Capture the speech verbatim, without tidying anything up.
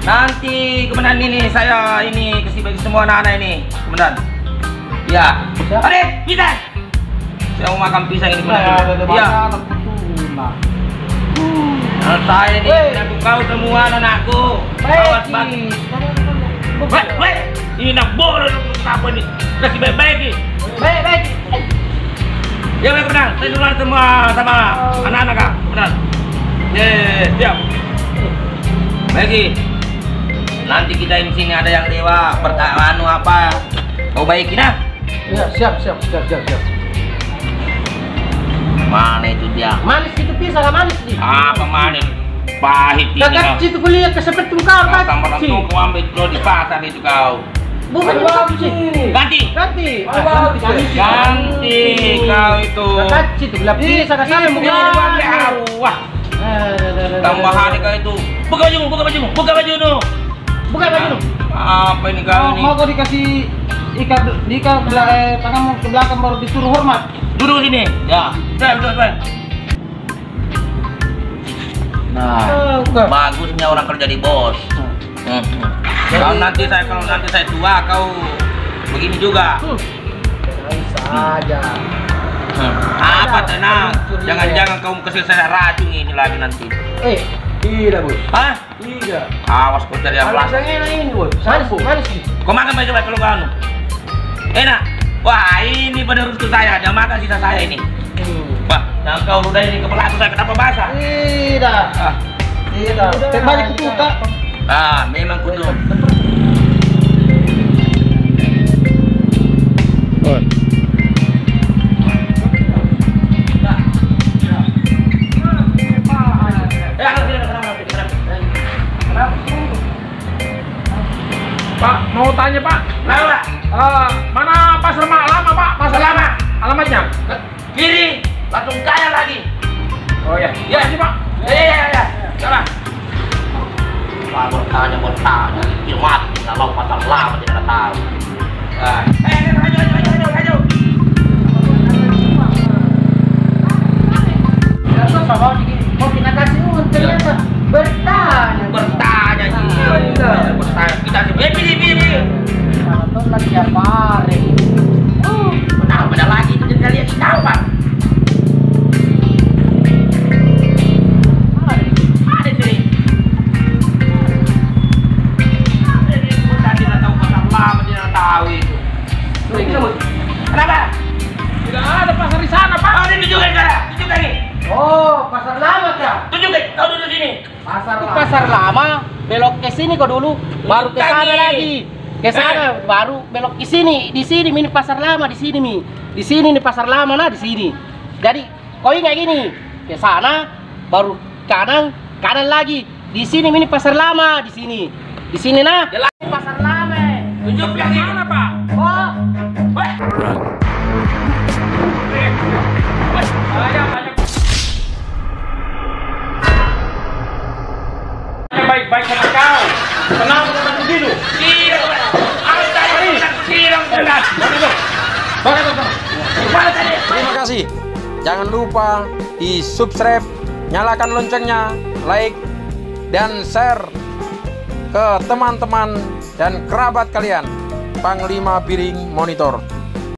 Nanti komandan ini saya ini kasih bagi semua anak-anak ini, komandan. Ya. Adik, pisang. Saya mau makan pisang ini, komandan. Iya. Nah, saya ini aku kau semua anakku. Awas bagi. Weh, weh. Ini nak bodoh apa ini? Kasih baik-baik ni. Baik-baik. Ya, baik komandan. Saya duluan semua sama anak-anak kak, komandan. Ye, siap. Bagi. Nanti kita di sini ada yang dewa pertanyaan apa? Kau baikin ah? Ya, siap, siap, siap, siap, siap. Mana itu dia? Manis itu pisang manis nih. Apa manis? Pahit ini Kakak kau. itu kuliah ke seperti kau kan? Kamu langsung kau ambil kau di pasar itu kau. Bukan itu Ganti. Ganti. Ganti kau itu. Kakak itu gelap pisang ke sana bukan. Wah. Tambahan kau itu. Buka bajumu, buka bajumu, buka baju nu. Buka baju. Apa ini kau ini? Mau kau dikasih ikat diikat eh, tanganmu ke belakang baru disuruh hormat. Duduk sini. Ya. Saya, saya, saya. Nah, bagusnya orang kerja di bos. Hmm. Kalau nanti saya kalau nanti saya tua kau begini juga. Saja. Hmm. Apa tenang? Jangan-jangan kau kasih saya racun ini lagi nanti. Eh, tidak bos. Hah? Tidak. Awas kau cari yang Kalau plastik. yang enak ini bos. Manis, manis nih. Kau makan baik coba kalau kau anu. Enak. Wah ini penerusku saya. Jangan makan sisa saya ini. Wah, jangan kau udah ini kepala aku saya kenapa basah? Tidak. Ah. Tidak. Terbalik kutu kak. Ah, memang kutu. Pak, mau tanya Pak. Lama. Uh, mana pasar lama Pak? Pasar lama. Alamatnya? Kiri, langsung kaya lagi. Oh ya. Ya, Sih Pak. Ya, ya, ya, ya. Salah. Wah, bertanya, bertanya. Kimat, kalau pasar lama tidak tahu. Ah. Eh, eh, maju, maju, maju, maju. Ya, so, mau di mau kita kasih uang ternyata bertanya. Bertanya, Iya. bertanya. Kita sih, eh, pilih, pilih, pilih. Nonton lagi apa hari? Uh, benar, benar lagi itu jadi lihat kita apa? Ada di sini. Ada di sini. Tadi tidak tahu pasar lama, tidak tahu itu. Kenapa? Tidak ada pasar di sana Pak. Oh, ini tunjukkan cara, tunjukkan ini. Oh, pasar lama kah? Tunjukkan, kau duduk sini. Pasar lama. Pasar lama, belok ke sini kau dulu, baru ke sana Lagi. lagi. Ke sana baru belok ke sini. Di sini ini pasar lama di sini mi. Di sini ini pasar lama nah di sini. Jadi kau ingat gini, ke sana baru kanan, kanan lagi. Di sini ini pasar lama di sini. Di sini nah. Ini pasar lama. Tunjukkan Di ini. mana Pak? Oh, Weh. Weh, banyak, banyak. Baik-baik sama kau. Kenapa kau begitu? Tidak, aku tadi tidak benar. Mana tadi? Terima kasih. Jangan lupa di subscribe, nyalakan loncengnya, like, dan share ke teman-teman dan kerabat kalian. Panglima Piring Monitor.